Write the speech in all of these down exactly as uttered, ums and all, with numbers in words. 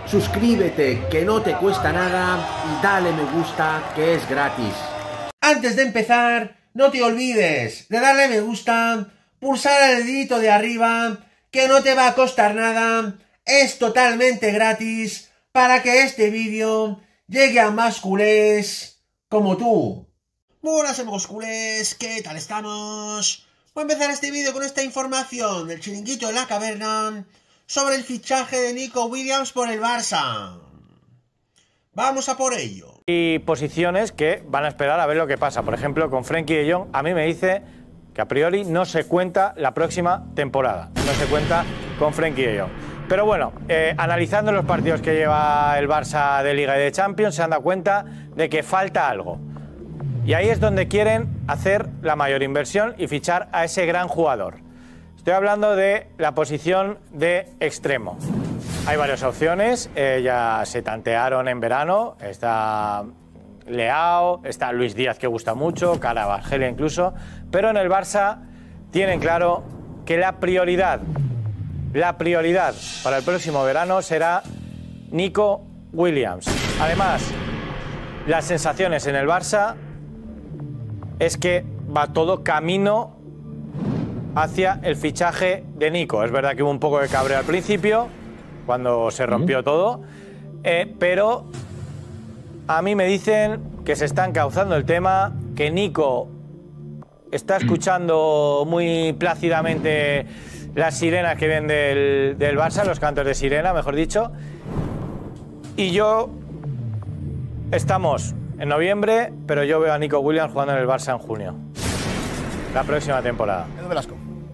suscríbete, que no te cuesta nada, y dale me gusta, que es gratis. Antes de empezar, no te olvides de darle me gusta, pulsar el dedito de arriba, que no te va a costar nada, es totalmente gratis, para que este vídeo llegue a más culés como tú. Buenas amigos culés, ¿qué tal estamos? Voy a empezar este vídeo con esta información del chiringuito de la caverna sobre el fichaje de Nico Williams por el Barça. Vamos a por ello. Y posiciones que van a esperar a ver lo que pasa. Por ejemplo, con Frenkie de Jong, a mí me dice que a priori no se cuenta la próxima temporada. No se cuenta con Frenkie de Jong. Pero bueno, eh, analizando los partidos que lleva el Barça de Liga y de Champions, se han dado cuenta de que falta algo. Y ahí es donde quieren hacer la mayor inversión y fichar a ese gran jugador. Estoy hablando de la posición de extremo. Hay varias opciones, eh, ya se tantearon en verano. Está Leao, está Luis Díaz, que gusta mucho, Carvajal incluso. Pero en el Barça tienen claro que la prioridad, la prioridad para el próximo verano será Nico Williams. Además, las sensaciones en el Barça es que va todo camino hacia el fichaje de Nico. Es verdad que hubo un poco de cabreo al principio, cuando se rompió todo, eh, pero a mí me dicen que se está encauzando el tema, que Nico está escuchando muy plácidamente las sirenas que vienen del, del Barça, los cantos de sirena, mejor dicho, y yo... Estamos en noviembre, pero yo veo a Nico Williams jugando en el Barça en junio, la próxima temporada. Edu Velasco.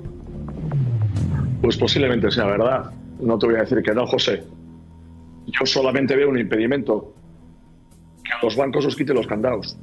Pues posiblemente sea verdad. No te voy a decir que no, José. Yo solamente veo un impedimento. Que a los bancos os quiten los candados.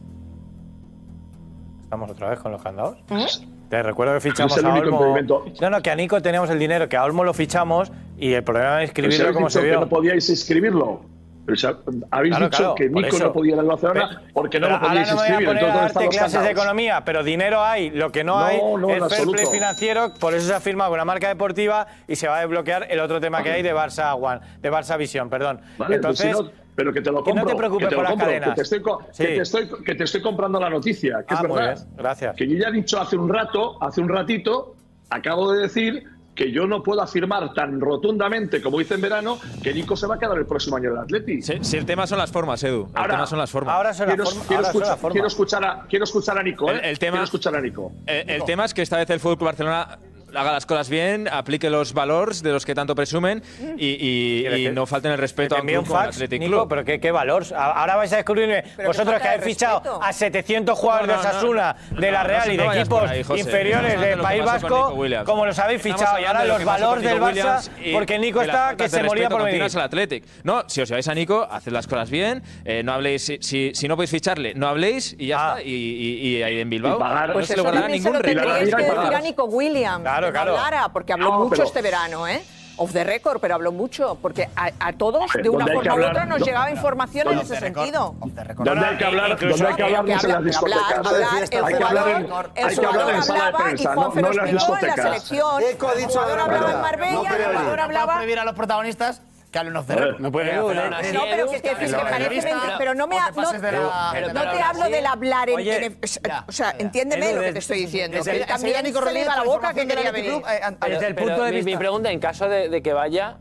¿Estamos otra vez con los candados? ¿Eh? Te recuerdo que fichamos es el a único Olmo. impedimento. No, no, que a Nico teníamos el dinero, que a Olmo lo fichamos y el problema de inscribirlo como se vio. Que no podíais inscribirlo. Pero, o sea, habéis claro, dicho claro, que Nico no podía ir al Barcelona porque no lo podíais inscribir. inscribir. Ahora no me voy a poner a darte clases candados? de economía, pero dinero hay. Lo que no, no hay no, es fair absoluto. play financiero. Por eso se ha firmado con una marca deportiva y se va a desbloquear el otro tema vale. que hay de Barça One, de Barça Visión, perdón. Vale, Entonces, pues si no, pero que te lo compro. Que no te preocupes que te por lo las compro, cadenas. Que te, estoy, sí. que, te estoy, que te estoy comprando la noticia, que ah, es verdad. Muy bien. Gracias. Que yo ya he dicho hace un rato, hace un ratito, acabo de decir que yo no puedo afirmar tan rotundamente como hice en verano que Nico se va a quedar el próximo año en el Atleti. Si, si el tema son las formas, Edu. El ahora, tema son las formas. Ahora son quiero, las formas. Quiero, ahora escuchar, son las formas. quiero, escuchar a, quiero escuchar a Nico, ¿eh? El, el tema, quiero escuchar a Nico. El, el tema es que esta vez el Fútbol Club Barcelona haga las cosas bien, aplique los valores de los que tanto presumen y, y, y no falten el respeto a un club como el Athletic Club. Nico, pero qué, qué valor. Ahora vais a descubrirme vosotros que habéis fichado a setecientos jugadores no, no, de Osasuna, no, no, de la Real no, no, y de no equipos ahí, inferiores del País Vasco, como los habéis fichado. Y ahora los valores del Barça, porque Nico está que se moría por venir. Al Athletic. No, si os lleváis a Nico, haced las cosas bien, eh, no habléis, si, si, si no podéis ficharle, no habléis y ya ah. está. Y, y, y ahí en Bilbao pagar, pues no se le guardará ningún riesgo. Pues eso que decir a Nico Williams. Claro, claro. Porque habló no, mucho pero, este verano, ¿eh? Off the record, pero habló mucho. Porque a, a todos, de una forma u otra, nos no, llegaba información en ese sentido. ¿Dónde hay que hablar? ¿Dónde hay que hablar? No en las discotecas. El jugador hablaba y Juanfe lo explicó en la selección. El jugador hablaba en Marbella, el jugador hablaba… prohibir a los protagonistas que hablen off the record. No puede hacer nada. No, pero que parece mentira. Pero no me no te hablo del hablar en… O sea, entiéndeme lo que te estoy diciendo. Él también se le iba la boca que quería venir. Desde el punto de vista… Mi pregunta, en caso de que vaya…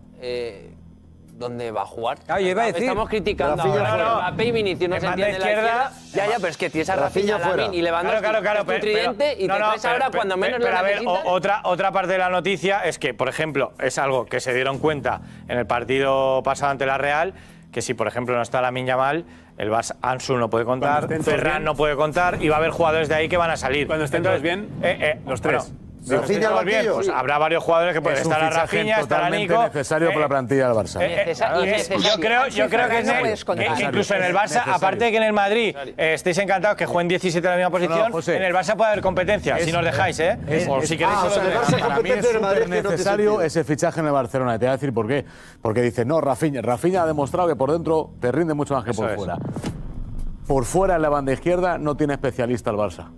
¿Dónde va a jugar? Ah, yo iba a decir, estamos criticando a Mbappé y Vinicius, no se entiende la izquierda. Ya, ya, pero es que tienes a Rafinha, Lamine y Lewandowski, claro, claro, claro, es tu tridente y no, te no, crees ahora pero, cuando menos pero, lo pero, necesitas. A ver, o, otra, otra parte de la noticia es que, por ejemplo, es algo que se dieron cuenta en el partido pasado ante la Real, que si, por ejemplo, no está Lamine Yamal, el Barça, Ansu no puede contar, Ferran no puede contar y va a haber jugadores de ahí que van a salir. Cuando estén todos bien, eh, eh, los tres. Bueno, Rafinha al banquillo. Pues habrá varios jugadores que pueden es estar a Rafinha, estar a Nico. Es necesario eh, por la plantilla del Barça. Eh, eh, eh, yo creo, yo creo que, es el, que, que incluso en el Barça, necesario. Aparte de que en el Madrid eh, estéis encantados que jueguen diecisiete en la misma posición, no, no, José, en el Barça puede haber competencia, es, si nos dejáis, ¿eh? Es, o es, si queréis. Ah, o sea, el Barça para mí es súper necesario ese fichaje en el Barcelona. Te voy a decir por qué. Porque dice, no, Rafinha, Rafinha ha demostrado que por dentro te rinde mucho más que por fuera. Por fuera, en la banda izquierda, no tiene especialista el Barça.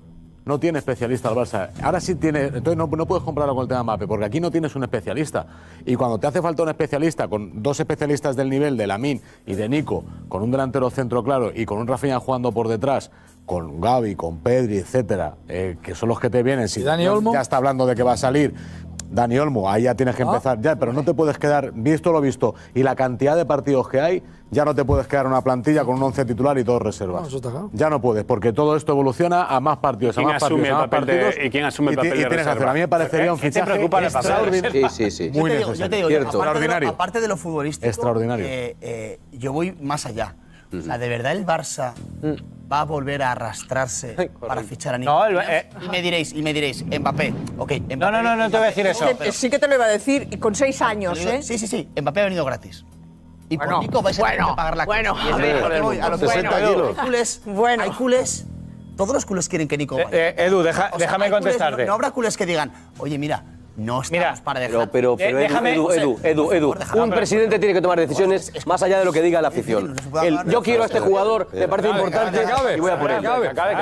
no tiene especialista el Barça. Ahora sí tiene, entonces no, no puedes compararlo con el tema Mbappé, porque aquí no tienes un especialista. Y cuando te hace falta un especialista, con dos especialistas del nivel de Lamine y de Nico, con un delantero centro claro y con un Rafinha jugando por detrás, con Gavi, con Pedri, etcétera, eh, que son los que te vienen. Si Dani Olmo? Ya está hablando de que va a salir Dani Olmo, ahí ya tienes que empezar, ya, pero no te puedes quedar, visto lo visto, y la cantidad de partidos que hay, ya no te puedes quedar una plantilla con un once titular y dos reservas. No, eso está claro. Ya no puedes, porque todo esto evoluciona a más partidos, a más partidos, a más partidos. ¿Y quién asume el papel de reserva? Hacer. A mí me parecería un fichaje extraordinario. Sí, sí, sí. Muy yo te digo, necesario. yo te digo, Cierto. aparte Extraordinario. De lo, aparte de lo futbolístico, Extraordinario. Eh, eh, yo voy más allá. O sea, ¿de verdad el Barça va a volver a arrastrarse Ay, para fichar a Nico? No, el, eh, y me diréis, y me diréis, Mbappé. Okay, Mbappé no, no, no, no te voy a decir eso. Pero, sí que te lo iba a decir, y con seis años, digo, ¿eh? Sí, sí, sí. Mbappé ha venido gratis. Y bueno, por Nico vais a tener bueno, que pagar la bueno, cosa. bueno, a, lo voy, a lo que bueno, bueno, hay culés, bueno. Hay culés. Todos los culés quieren que Nico vaya. Eh, eh, Edu, deja, o sea, déjame culés, contestarte. no, no habrá culés que digan, oye, mira, no estamos Mira, para dejar. Pero, pero, pero eh, Edu, déjame, Edu, Edu, Edu, Edu, un presidente tiene que tomar decisiones más allá de lo que diga la afición. El, yo quiero a este jugador, me parece importante y voy a por él.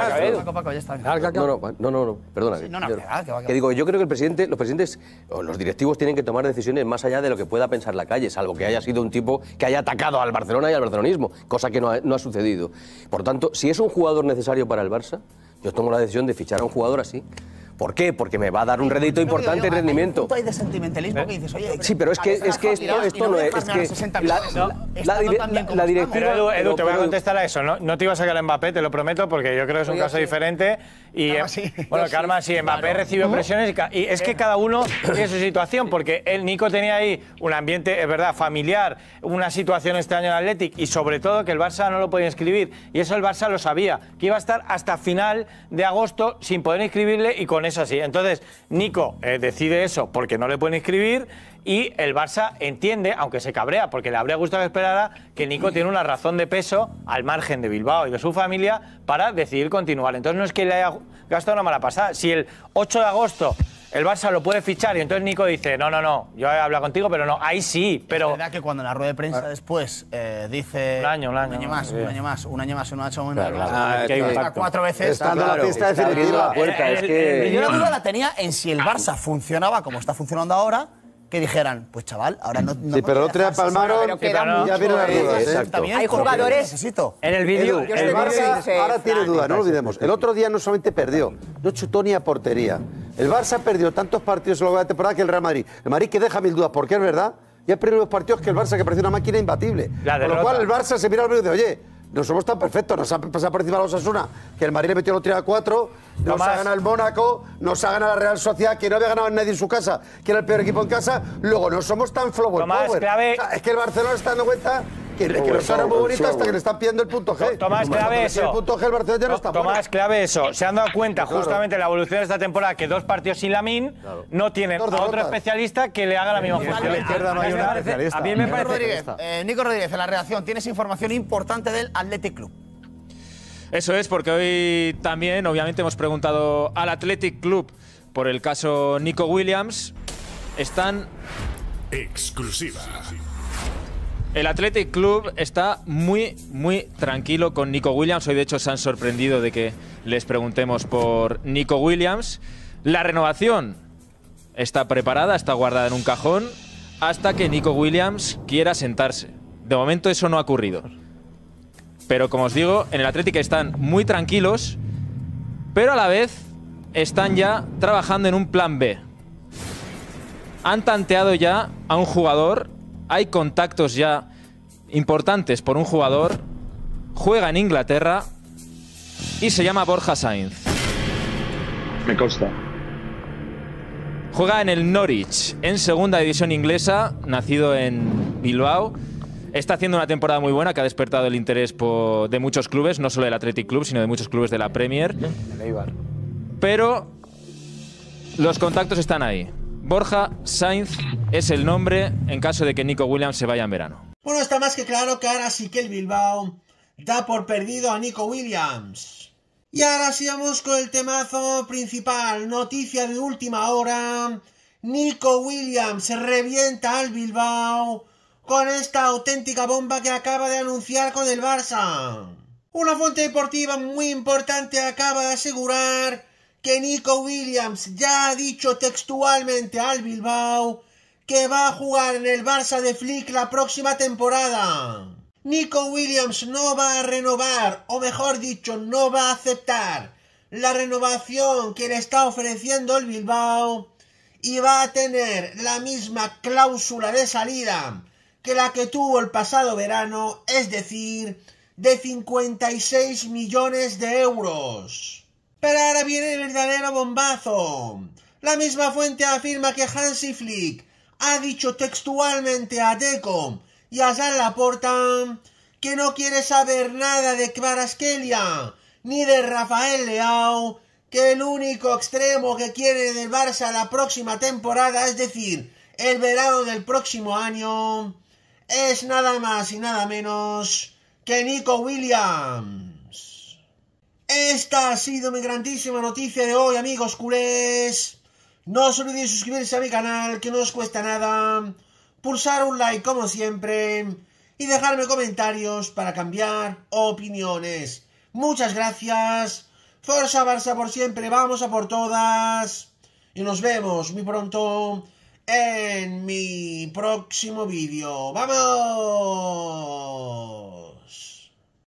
No, no, no, no, perdona. Que digo, yo creo que el presidente, los presidentes o los directivos tienen que tomar decisiones más allá de lo que pueda pensar la calle, salvo que haya sido un tipo que haya atacado al Barcelona y al barcelonismo, cosa que no ha, no ha sucedido. Por tanto, si es un jugador necesario para el Barça, yo tomo la decisión de fichar a un jugador así. ¿Por qué? Porque me va a dar un rédito importante en rendimiento. Hay de sentimentalismo que dices, oye, sí, pero es que, es que esto, esto no es. Es que la, la, la, la directiva. Pero Edu, Edu, te voy a contestar a eso. No, no te iba a sacar a Mbappé, te lo prometo, porque yo creo que es un caso sí. diferente. Y Karma, sí. Bueno, Karma, sí, Mbappé claro. recibe ¿Cómo? presiones y, y es que cada uno tiene su situación, porque el Nico tenía ahí un ambiente, es verdad, familiar, una situación este año en Athletic y sobre todo que el Barça no lo podía inscribir. Y eso el Barça lo sabía, que iba a estar hasta final de agosto sin poder inscribirle y con eso así. Entonces, Nico eh, decide eso porque no le pueden inscribir y el Barça entiende, aunque se cabrea, porque le habría gustado que esperara, que Nico tiene una razón de peso al margen de Bilbao y de su familia para decidir continuar. Entonces no es que le haya gastado una mala pasada. Si el ocho de agosto el Barça lo puede fichar y entonces Nico dice, no, no, no, yo he hablado contigo, pero no, ahí sí, pero... Es verdad que cuando en la rueda de prensa después eh, dice... Un año, un año. Un año más, sí. un año más, un año más, un año más, claro, claro. Ah, que hay hasta cuatro veces. Está en la pista definitiva. La puerta, el, es el, que... el, yo la duda la tenía en si el Barça funcionaba como está funcionando ahora, que dijeran, pues chaval, ahora no... no sí, pero el otro día palmaron, no, ya vienen las dudas. Exacto. Hay jugadores... Necesito. En el vídeo... El, el Barça sí, ahora tiene dudas, no lo olvidemos. El otro día no solamente perdió, no chutó ni a portería. El Barça perdió tantos partidos en la temporada que el Real Madrid. El Madrid que deja mil dudas, porque es verdad, ya perdió los partidos que el Barça que parecía una máquina imbatible. Con lo cual el Barça se mira al medio y dice, oye, no somos tan perfectos, nos ha pasado por encima a los Osasuna, que el Madrid le metió la lotería a cuatro, nos Tomás. ha ganado el Mónaco, nos ha ganado la Real Sociedad, que no había ganado nadie en su casa, que era el peor equipo en casa, luego no somos tan flower Tomás, power. Clave. O sea, es que el Barcelona está dando cuenta que, que lo suena muy bonito hasta que le están pidiendo el punto G. Tomás, clave eso. El punto G el Barcelona ya no está Tomás, bueno. clave eso. Se han dado cuenta claro. justamente en la evolución de esta temporada que dos partidos sin Lamine claro. no tienen a otro especialista que le haga la misma función. A mí me parece... Rodríguez, eh, Nico Rodríguez, en la redacción, tienes información importante del Athletic Club. Eso es, porque hoy también, obviamente, hemos preguntado al Athletic Club por el caso Nico Williams. Están... Exclusiva. El Athletic Club está muy, muy tranquilo con Nico Williams. Hoy, de hecho, se han sorprendido de que les preguntemos por Nico Williams. La renovación está preparada, está guardada en un cajón, hasta que Nico Williams quiera sentarse. De momento eso no ha ocurrido. Pero como os digo, en el Athletic están muy tranquilos, pero a la vez están ya trabajando en un plan B. Han tanteado ya a un jugador, hay contactos ya importantes por un jugador, juega en Inglaterra y se llama Borja Sainz. Me consta. Juega en el Norwich, en segunda división inglesa, nacido en Bilbao. Está haciendo una temporada muy buena que ha despertado el interés por, de muchos clubes, no solo del Athletic Club, sino de muchos clubes de la Premier. Pero los contactos están ahí. Borja Sainz es el nombre en caso de que Nico Williams se vaya en verano. Bueno, está más que claro que ahora sí que el Bilbao da por perdido a Nico Williams. Y ahora sí vamos con el temazo principal, noticia de última hora. Nico Williams revienta al Bilbao con esta auténtica bomba que acaba de anunciar con el Barça. Una fuente deportiva muy importante acaba de asegurar que Nico Williams ya ha dicho textualmente al Bilbao que va a jugar en el Barça de Flick la próxima temporada. Nico Williams no va a renovar, o mejor dicho, no va a aceptar la renovación que le está ofreciendo el Bilbao y va a tener la misma cláusula de salida que la que tuvo el pasado verano, es decir, de cincuenta y seis millones de euros. Pero ahora viene el verdadero bombazo. La misma fuente afirma que Hansi Flick ha dicho textualmente a Deco y a Joan Laporta que no quiere saber nada de Kvaratskhelia ni de Rafael Leao, que el único extremo que quiere del Barça la próxima temporada, es decir, el verano del próximo año, es nada más y nada menos que Nico Williams. Esta ha sido mi grandísima noticia de hoy, amigos culés. No os olvidéis suscribirse a mi canal, que no os cuesta nada, pulsar un like como siempre y dejarme comentarios para cambiar opiniones. Muchas gracias. Forza Barça por siempre, vamos a por todas. Y nos vemos muy pronto en mi próximo vídeo. ¡Vamos!